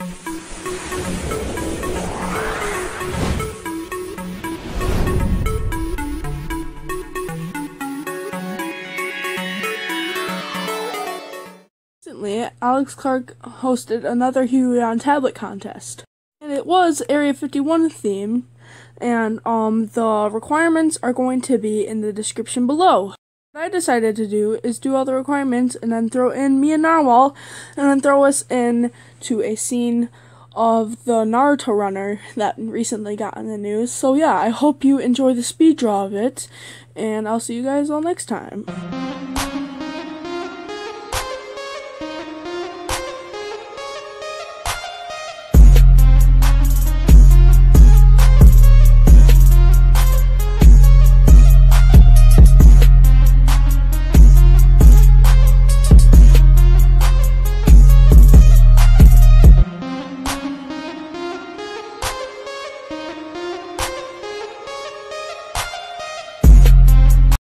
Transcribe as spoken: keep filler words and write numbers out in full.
Recently, itsalexclark hosted another huion tablet contest, and it was Area fifty-one theme, and um the requirements are going to be in the description below. What I decided to do is do all the requirements and then throw in me and Narwhal, and then throw us in to a scene of the Naruto runner that recently got in the news. So yeah, I hope you enjoy the speed draw of it, and I'll see you guys all next time.